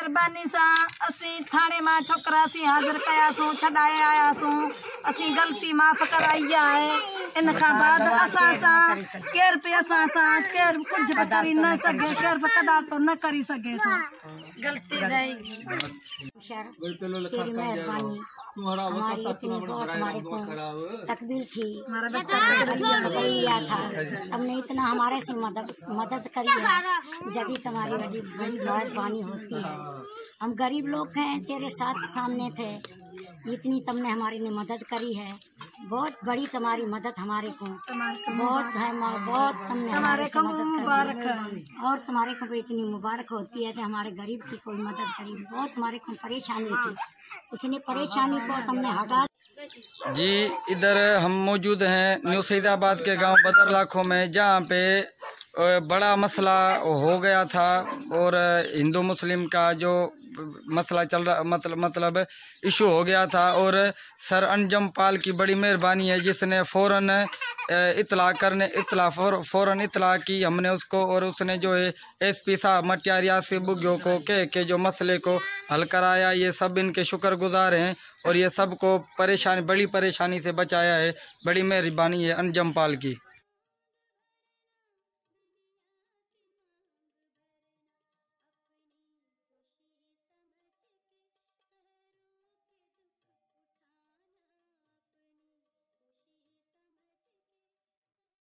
मेहरबानी सा असी थाने में छोकरा सी हाजिर कया सू छड़ाए आया सू असी गलती माफ कराई है इन बाद असा सा केर पे असा सा केर कुछ भी करी न सके केर पे कदा तो न करी सके सो गलती रहेगी। तेरी मेहरबानी हमारी इतनी बहुत हमारे को तकदीर थी हमारा बच्चा लिया था हमने इतना हमारे से मदद करी है जब तुम्हारी बड़ी मेहरबानी होती है। हम गरीब लोग हैं तेरे साथ सामने थे इतनी तुमने हमारी ने मदद करी है बहुत बड़ी तुम्हारी मदद हमारे को बहुत है बहुत तुमने हमारे को मुबारक और तुम्हारे को इतनी मुबारक होती है कि हमारे गरीब की कोई मदद करी बहुत हमारे को परेशानी थी इसने परेशानी को तुमने हटा जी। इधर हम मौजूद हैं न्यू सईदाबाद के गांव बदर लाखों में जहां पे बड़ा मसला हो गया था और हिंदू मुस्लिम का जो मसला चल रहा मतलब इशू हो गया था और सर अंजम पाल की बड़ी मेहरबानी है जिसने फ़ौरन इतला की हमने उसको और उसने जो है एसपी साहब मटियारिया से बुग्यो को कह के जो मसले को हल कराया। ये सब इनके शुक्रगुजार हैं और ये सबको बड़ी परेशानी से बचाया है। बड़ी मेहरबानी है अंजम पाल की।